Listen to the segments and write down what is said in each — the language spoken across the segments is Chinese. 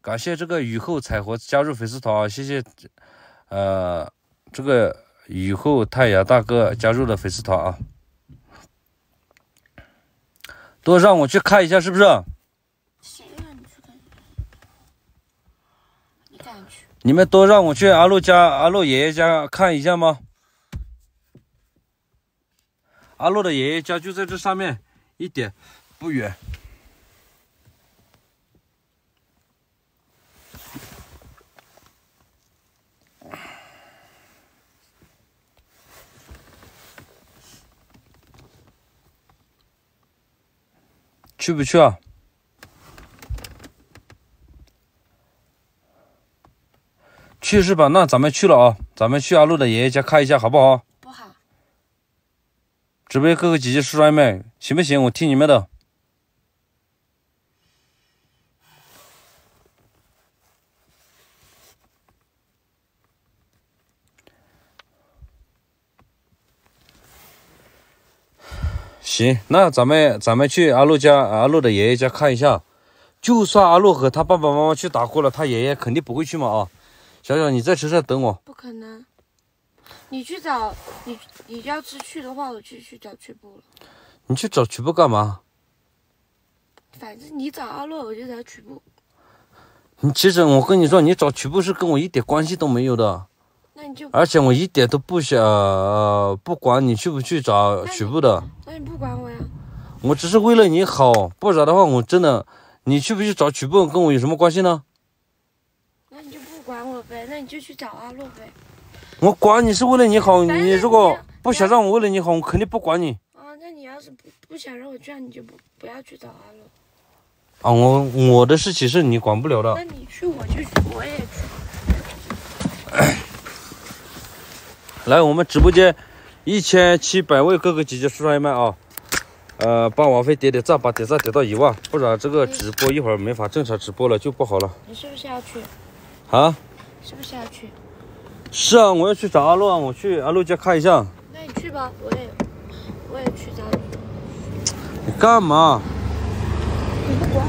感谢这个雨后彩虹加入粉丝团啊，谢谢，这个雨后太阳大哥加入了粉丝团啊，都让我去看一下是不是？ 谁让你去看？你敢去？ 你们都让我去阿洛爷爷家看一下吗？阿洛的爷爷家就在这上面一点不远。去不去啊？去是吧？那咱们去了啊！咱们去阿洛的爷爷家看一下，好不好？ 不好。 直播哥哥姐姐叔叔阿姨们，行不行？我听你们的。行，那咱们去阿洛的爷爷家看一下。就算阿洛和他爸爸妈妈去打过了，他爷爷肯定不会去嘛啊！小小，你在车上等我。 不可能，你去找你要是去的话，我去找曲布了。 你去找曲布干嘛？ 反正你找阿洛，我就找曲布。 其实我跟你说，你找曲布是跟我一点关系都没有的。 那你就， 而且我一点都不不管你去不去找曲布的。 那你不管我呀？ 我只是为了你好，不然的话我真的，你去不去找曲布跟我有什么关系呢？ 那你就不管我呗，那你就去找阿洛呗。 我管你是为了你好，你如果不想让我为了你好，我肯定不管你。 啊，那你要是不想让我这样，你就不要去找阿洛。 啊，我的事情是你管不了的。 那你去我就去，我也去。 来，我们直播间1700位哥哥姐姐叔叔阿姨们啊，帮王菲点点赞，把点赞点到1万，不然这个直播一会儿没法正常直播了，就不好了。 你是不是要去？ 啊？ 是不是要去？ 是啊，我要去找阿洛，我去阿洛家看一下。 那你去吧，我也去找你。 你干嘛？ 你不管。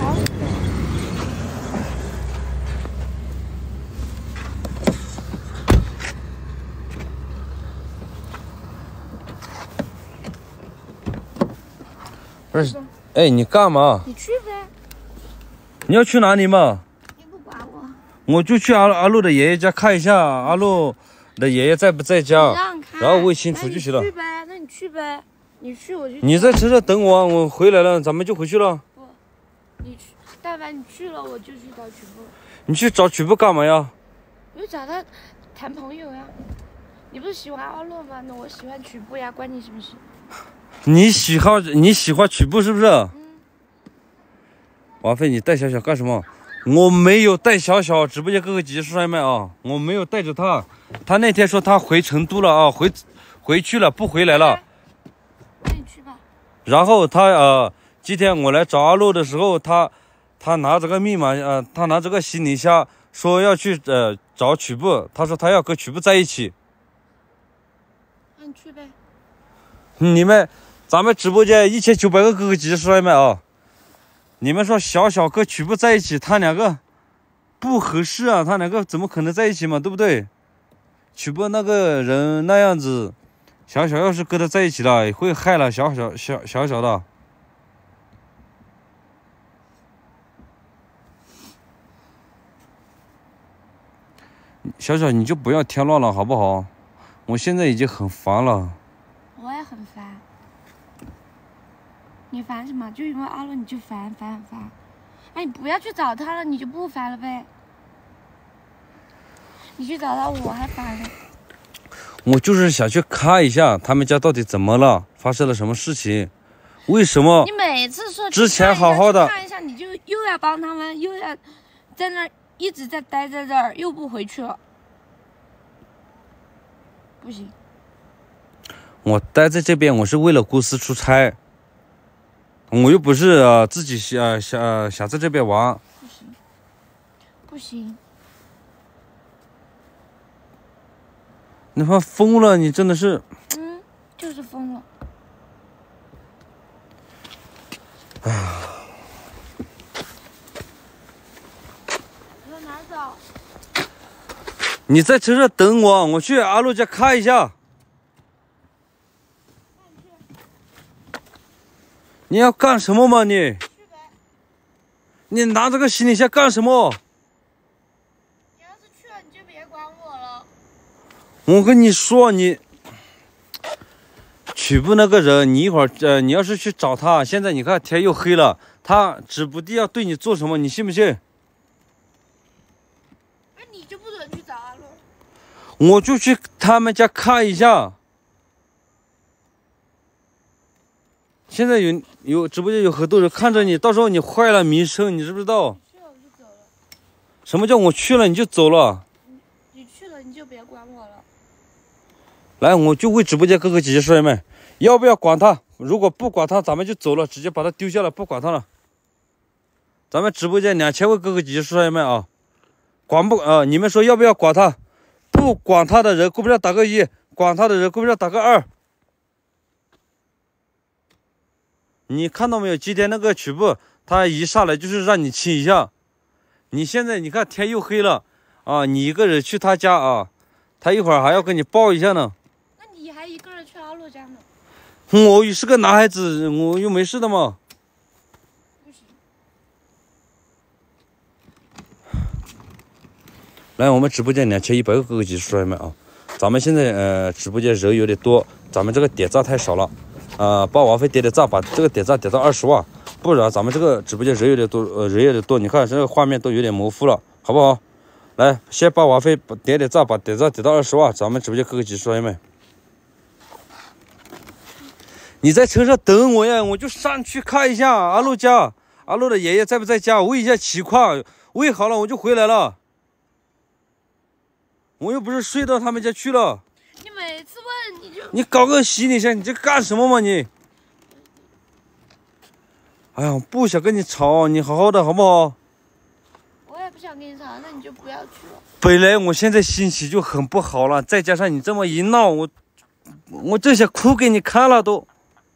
不是，哎，你干嘛？ 你去呗。 你要去哪里嘛？ 你不管我。 我就去阿洛的爷爷家看一下，阿洛的爷爷在不在家，然后问清楚就行了。 那你去呗，你去我就。 你在车上等我，我回来了，咱们就回去了。 不，你去，但凡你去了，我就去找曲布。 你去找曲布干嘛呀？ 我就找他谈朋友呀。你不是喜欢阿洛吗？那我喜欢曲布呀，关你什么事？ 你喜欢曲布是不是？王菲，你带小小干什么？我没有带小小，直播间哥哥姐姐叔叔阿姨们啊，我没有带着他。他那天说他回成都了啊，回去了，不回来了。 那你去吧。 然后他今天我来找阿洛的时候，他拿着个密码他拿着个行李箱说要去找曲布，他说他要跟曲布在一起。 那你去呗。 咱们直播间1900个哥哥姐姐叔叔阿姨们啊，你们说小小跟曲布在一起，他两个不合适啊，他两个怎么可能在一起嘛，对不对？曲布那个人那样子，小小要是跟他在一起了，会害了小小的。小小你就不要添乱了好不好？我现在已经很烦了。 我也很烦。你烦什么？就因为阿洛你就烦。哎，你不要去找他了，你就不烦了呗。你去找他，我还烦呢。 我就是想去看一下他们家到底怎么了，发生了什么事情，为什么？ 你每次说之前好好的看一下，你就又要帮他们，又要在那一直在待在这儿，又不回去了，不行。 我待在这边，我是为了公司出差，我又不是自己想在这边玩。 不行。 你他妈疯了！你真的是。 就是疯了。哎呀。 往哪儿走？ 你在车上等我，我去阿路家看一下。你要干什么吗你？你拿这个行李箱干什么？ 你要是去了，你就别管我了。 我跟你说，你曲部那个人，你一会儿你要是去找他，现在你看天又黑了，他指不定要对你做什么，你信不信？ 那你就不准去找阿洛。 我就去他们家看一下。现在有直播间有很多人看着你，到时候你坏了名声，你知不知道？ 去了我就走了。 什么叫我去了你就走了？ 你去了你就别管我了。 来，我就问直播间哥哥姐姐师妹们，要不要管他？如果不管他，咱们就走了，直接把他丢下了，不管他了。咱们直播间2000位哥哥姐姐师妹们啊，你们说要不要管他？不管他的人，公屏上打个1；管他的人，公屏上打个2。你看到没有？今天那个曲部，他一上来就是让你亲一下。你现在你看天又黑了啊，你一个人去他家啊，他一会儿还要跟你抱一下呢。 那你还一个人去阿洛家呢？ 我是个男孩子，我又没事的嘛。 不行。 来，我们直播间2100个哥哥姐姐叔叔们啊，咱们现在直播间人有点多，咱们这个点赞太少了。帮王菲点点赞，把这个点赞点到20万，不然咱们这个直播间人有点多，人有点多，你看这个画面都有点模糊了，好不好？来，先帮王菲点点赞，把点赞点到20万，咱们直播间哥哥姐姐叔叔们，你在车上等我呀，我就上去看一下阿路家，阿路的爷爷在不在家，问一下情况，问好了我就回来了，我又不是睡到他们家去了。 你每次问你就你搞个行李箱，你这干什么嘛你？哎呀，我不想跟你吵，你好好的好不好？ 我也不想跟你吵，那你就不要去了。 本来我现在心情就很不好了，再加上你这么一闹，我这想哭给你看了都。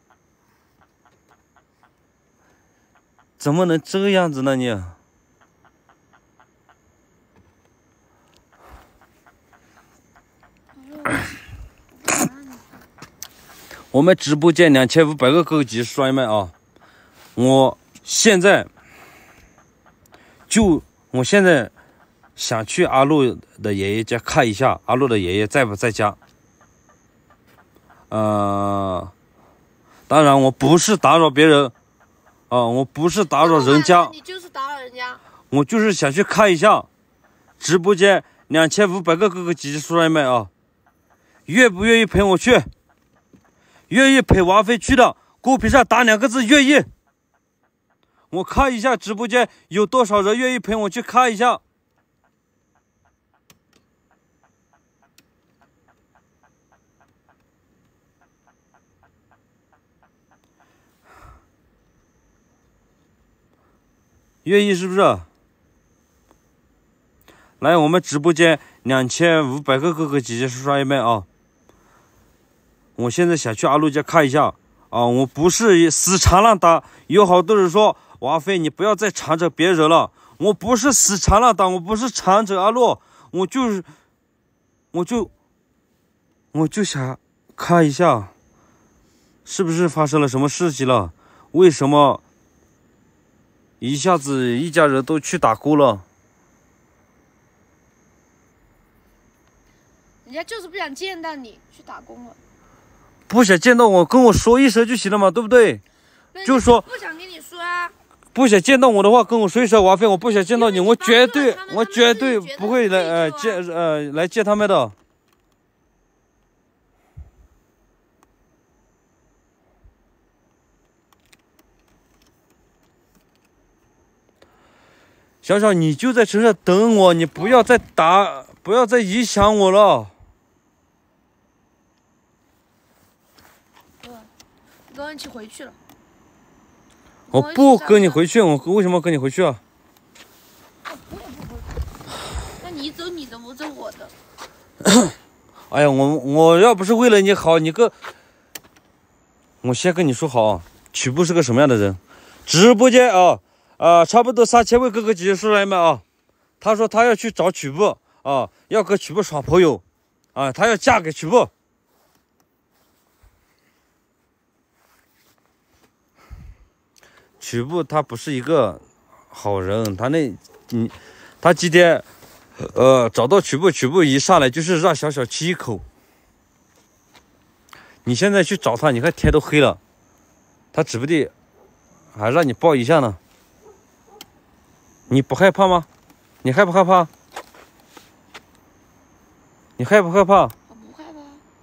怎么能这样子呢你？我们直播间2500个哥哥姐姐叔叔们啊，我现在想去阿路的爷爷家看一下，阿路的爷爷在不在家？当然我不是打扰别人啊，我不是打扰人家， 你就是打扰人家。 我就是想去看一下直播间2500个哥哥姐姐叔叔们啊，愿不愿意陪我去？愿意陪王菲去的，公屏上打2个字愿意。我看一下直播间有多少人愿意陪我去看一下。愿意是不是？来，我们直播间2500个哥哥姐姐叔叔们啊！我现在想去阿路家看一下啊！我不是死缠烂打，有好多人说王菲你不要再缠着别人了，我不是死缠烂打，我不是缠着阿路，我就想看一下，是不是发生了什么事情了？为什么一下子一家人都去打工了？ 人家就是不想见到你，去打工了。 不想见到我，跟我说一声就行了嘛，对不对？就说不想跟你说啊。 不想见到我的话，跟我说一声，王菲，我不想见到你，我绝对不会来来见他们的。小小，你就在车上等我，你不要再影响我了。 你跟我一起回去了。 我不跟你回去，我为什么跟你回去啊？ 我也不回去。那你走你的，我走我的。 哎呀，我要不是为了你好，我先跟你说好啊，曲部是个什么样的人？直播间啊，差不多3000位哥哥姐姐叔叔们啊， 他说他要去找曲布啊，要跟曲布耍朋友啊，他要嫁给曲布。曲布他不是一个好人，他今天找到曲布，曲布一上来就是让小小亲一口。你现在去找他，你看天都黑了，他指不定还让你抱一下呢。你不害怕吗？你害不害怕？你害不害怕？ 我不害怕。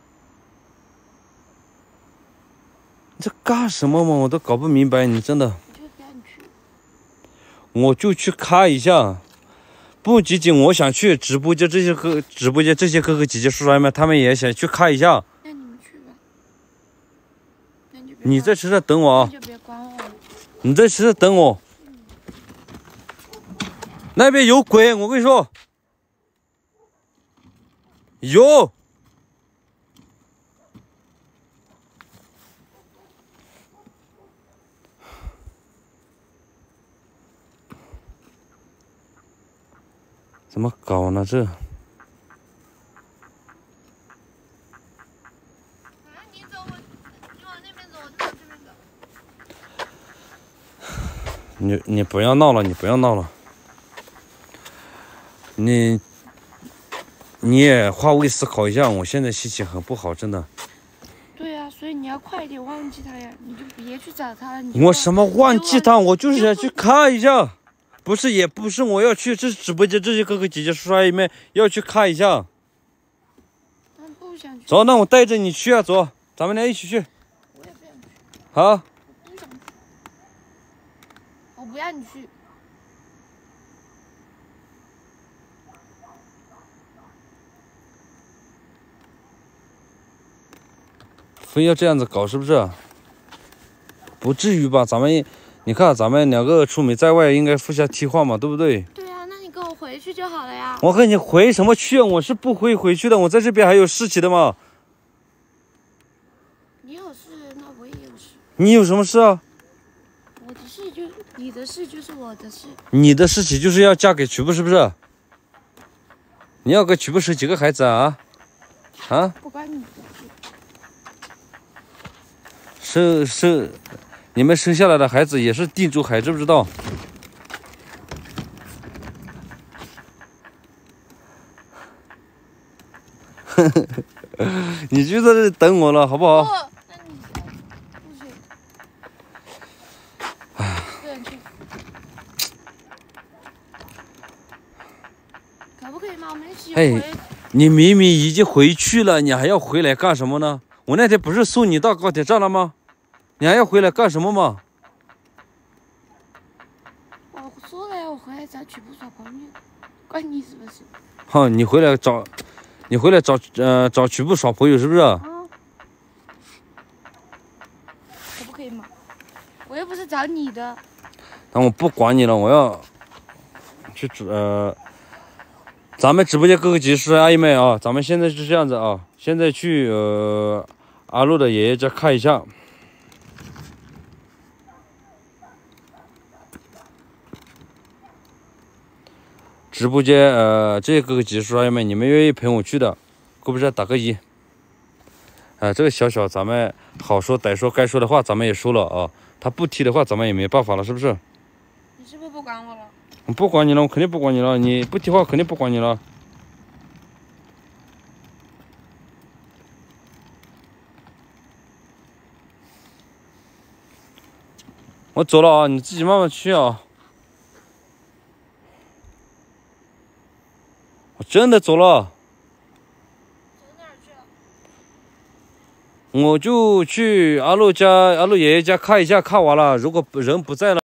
你这干什么嘛？我都搞不明白，你真的。 我就不让你去。 我就去看一下，不仅仅我想去直播间这些哥哥姐姐叔叔们，他们也想去看一下。 那你们去吧。 你在车上等我啊！ 那就别管我了。 你在车上等我。那边有鬼，我跟你说，有。怎么搞呢？这？ 你走，你往那边走，我就往这边走。 你不要闹了，你不要闹了。你也换位思考一下，我现在心情很不好，真的。 对呀，所以你要快一点忘记他呀，你就别去找他了。 我什么忘记他？我就是想去看一下，不是也不是我要去，这直播间这些哥哥姐姐叔叔阿姨们要去看一下。 不想去。 走，那我带着你去啊，走，咱们俩一起去。 我也不想去。 好。 我不想去。我不让你去。 非要这样子搞是不是？不至于吧？你看咱们两个出门在外，应该互相替换嘛，对不对？ 对啊，那你跟我回去就好了呀。 我和你回什么去？我是不会回去的，我在这边还有事情的嘛。 你有事，那我也有事。 你有什么事啊？ 我的事就是你的事，就是我的事。 你的事情就是要嫁给曲布，是不是？你要给曲布生几个孩子啊？啊？ 不关你的事。你们生下来的孩子也是地主海，知不知道？你就在这里等我了，好不好？ 不，那你不行。不想去。可不可以吗？我们一起回。 你明明已经回去了，你还要回来干什么呢？我那天不是送你到高铁站了吗？你还要回来干什么嘛？ 我说了呀，我回来找曲布耍朋友，关你什么事？ 好，你回来找曲布耍朋友是不是？ 可不可以嘛？我又不是找你的。 那我不管你了，我要去咱们直播间哥哥姐姐叔叔阿姨们啊，咱们现在是这样子啊，现在去阿路的爷爷家看一下。直播间这些哥哥姐姐叔叔阿姨们，你们愿意陪我去的，给我们打个1。这个小咱们好说歹说，该说的话咱们也说了啊，他不提的话咱们也没办法了，是不是？ 你是不是不管我了？ 我不管你了，我肯定不管你了。你不提话，肯定不管你了。我走了啊，你自己慢慢去啊。我真的走了。 走哪儿去？ 我就去阿路爷爷家看一下，看完了，如果人不在了。